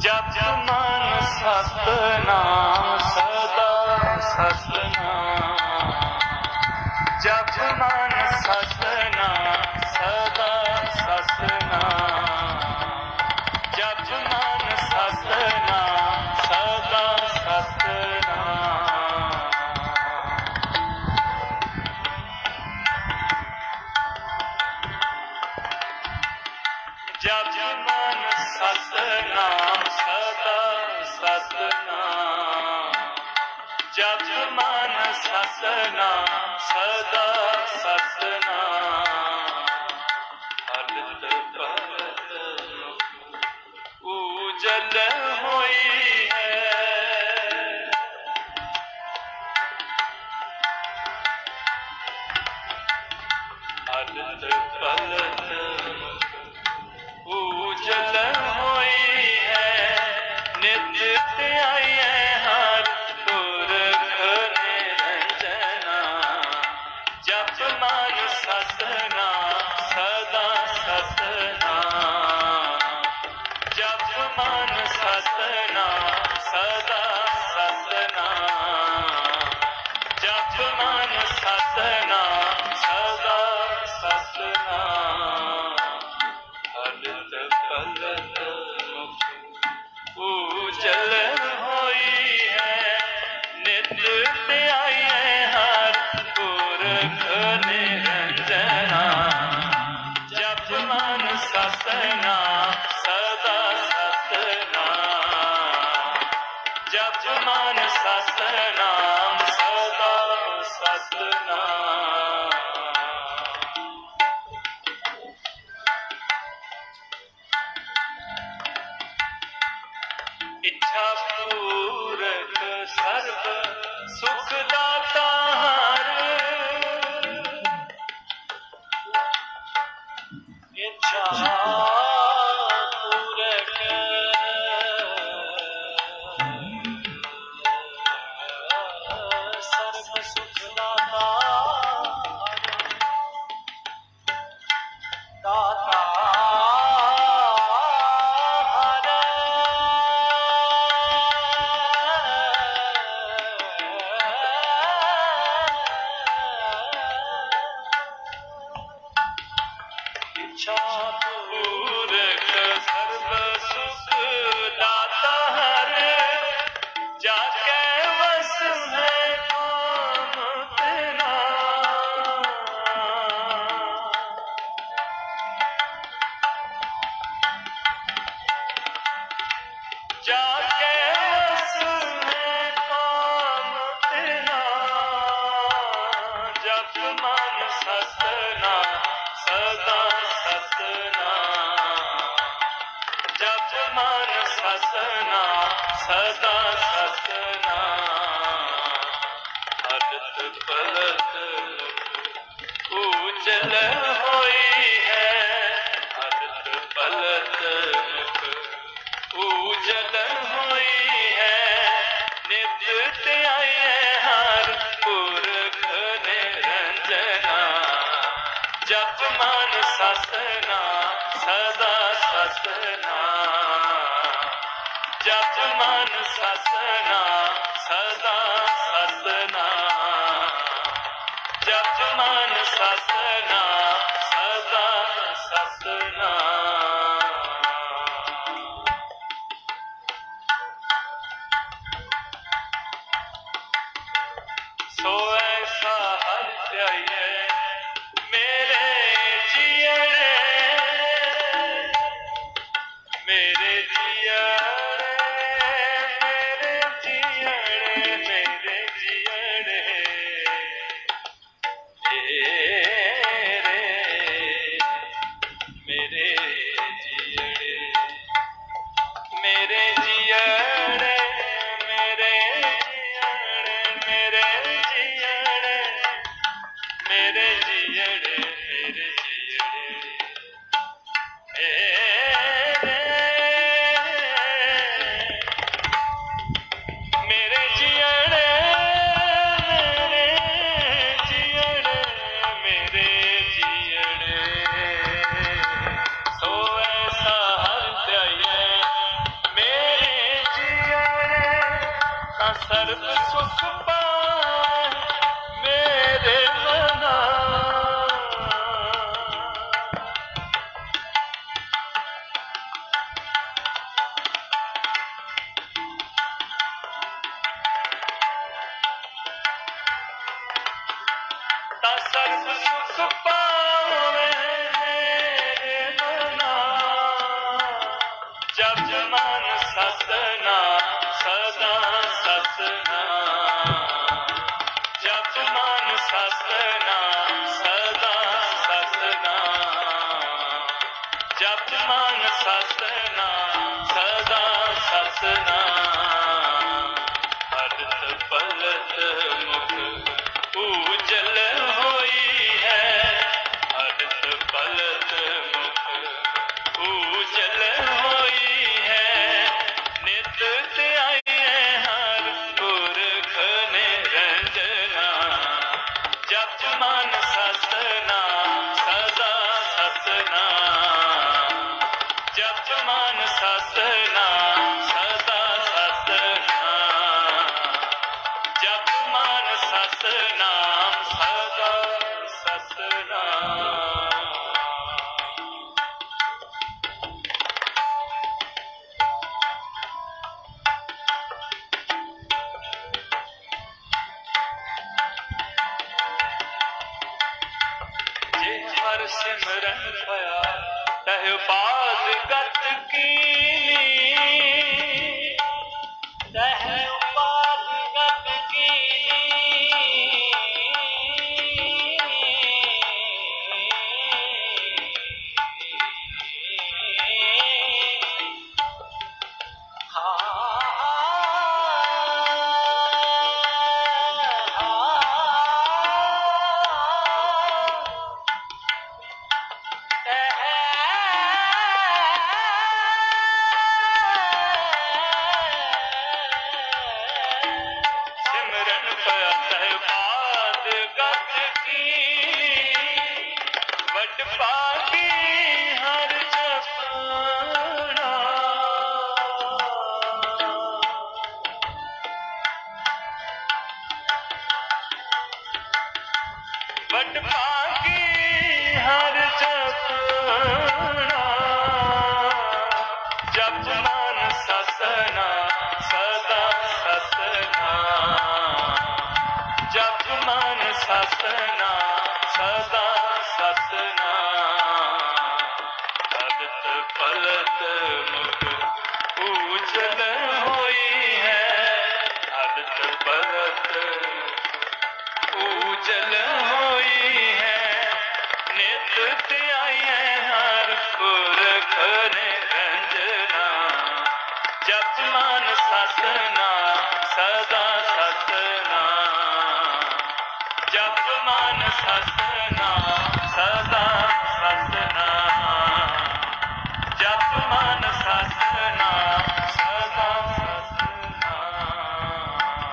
जप मन सतनाम सदा सतनाम, जप मन सतनाम सदा सतनाम, जप मन सतनाम सदा सतनाम। जप मन सतनाम सदा सतनाम, जप मन सतनाम सदा सतनाम। हरत भगत उजल होई है, हरत भगत उजल होई है, नित्य आइए हर पुरख निरंजना। जप मन सतनाम सदा सतनाम, जप मन सतनाम सदा सतनाम, जप मन सतनाम सदा सतनाम। हरत भगत उजल होई है, नित्य आइए हर पुरख निरंजना। जप मन सतनाम सदा सतनाम, जप मन सतनाम सदा सतनाम। इच्छा पूरक सर्व सुख दाता हर, इच्छा पूरक सर्व सुख दाता दाता इच्छा पूरक सर्व सुख दाता हर, जाके वस है काम तेरा। जाके वस है काम तेरा। जप मन सतनाम सदा सतनाम, जप मन सतनाम सदा सतनाम। हरत पलक उजल होई है, हरत पलक उजल होई है, नित्य आइए हर पुरख निरंजना। जप मन सतनाम सदा सतनाम, जप मन सतनाम सदा सतनाम, जप मन सतनाम सदा सतनाम। सो ऐसा हर ध्याये मेरे जियरे, मेरे जियरे, मेरे जियरे, मेरे जियरे मेरे जियरे, मेरे जियरे, मेरे जियरे, मेरे जियरे, मेरे जियरे, मेरे जियरे सर्ब सुख पाए मेरे मना। सर्ब सुख पावे मेरे मना, जब मन सतनाम सदा सतनाम, जब मन सतनाम सदा सतनाम, जब मन सतनाम सदा सतनाम। हरत पलत मुख उजल होई है, हरत पलत मुख उजल होई है। नित ध्याए हर पुरख निरंजना, जप मन सतनाम सदा सतनाम, जप मन सतनाम सदा सतनाम, जप मन सतनाम सदा सतनाम। जे हर सिमरन पया तह पाद गत कीनी, तह पाद गत कीनी। सिमरन पत पाद गत कीनी, वड पागी हर जपना। वड पागी हर जपना, जप मन सतनाम सदा सतनाम, जप मन सतनाम सदा सतनाम। हरत पलत मुख उजल होई है, हरत पलत उजल होई है। नित ध्याए हर पुरख निरंजना, जप मन सतनाम सदा सतनाम, जप मन सतनाम सदा सतनाम, जप मन सतनाम सदा सतनाम।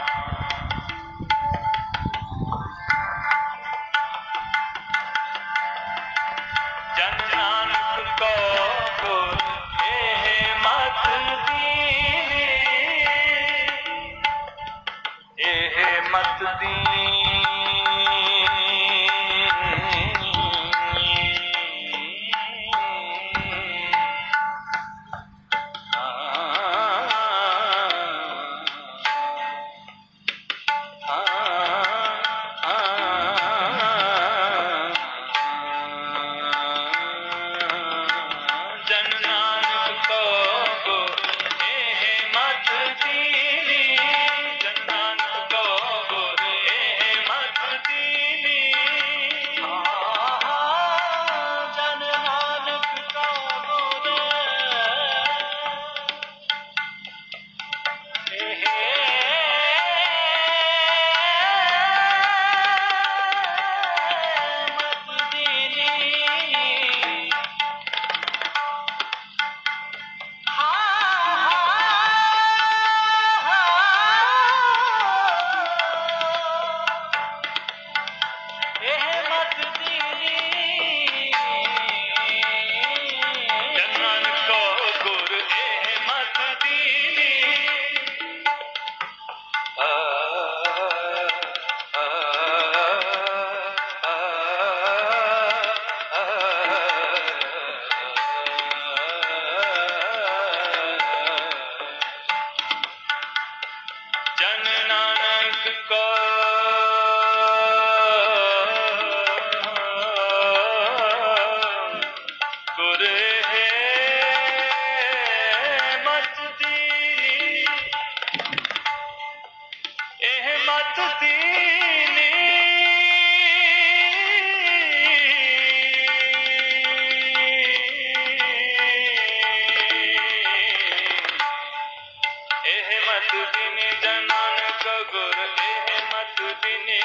जन नानक को एह मत दीनी, एह मत दीनी।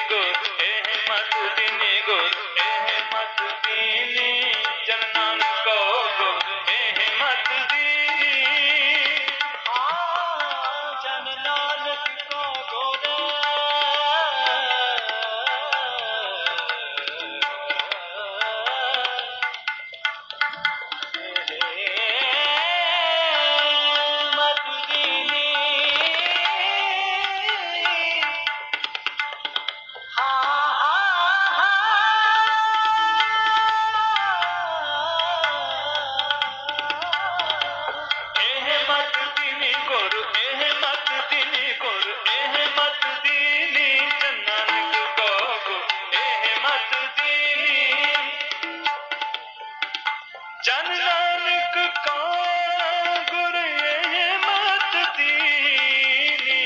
गुर एह मत दीनी गुर एह मत दीनी जन नानक को गुर एह मत दीनी जन नानक को गुर जन नानक को गुर एह मत दीनी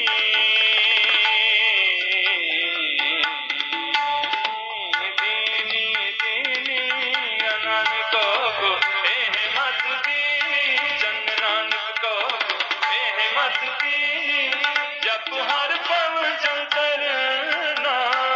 दीनी दीनी नानक को गुर एह मत दीनी जन नानक को गुर एह मत दीनी जप हर पव जल तरना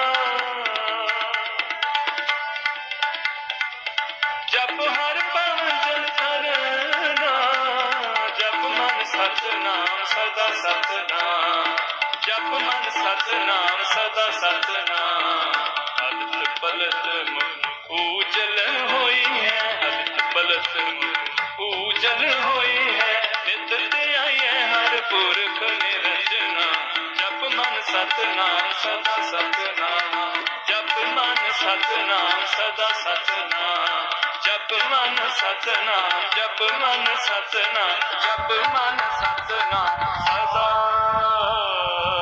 जप हर पव जल तरना जप मन सतनाम सदा सतनाम जप मन सतनाम सदा सतनाम हलत पलत मुख उजल होई है हलत पलत मुख उजल होई है नित ते आई है हर पुरख निरंजना जप मन सतनाम सदा सतनाम जप मन सतनाम सदा सतनाम जप मन सतनाम जप मन सतनाम जप मन सतनाम सदा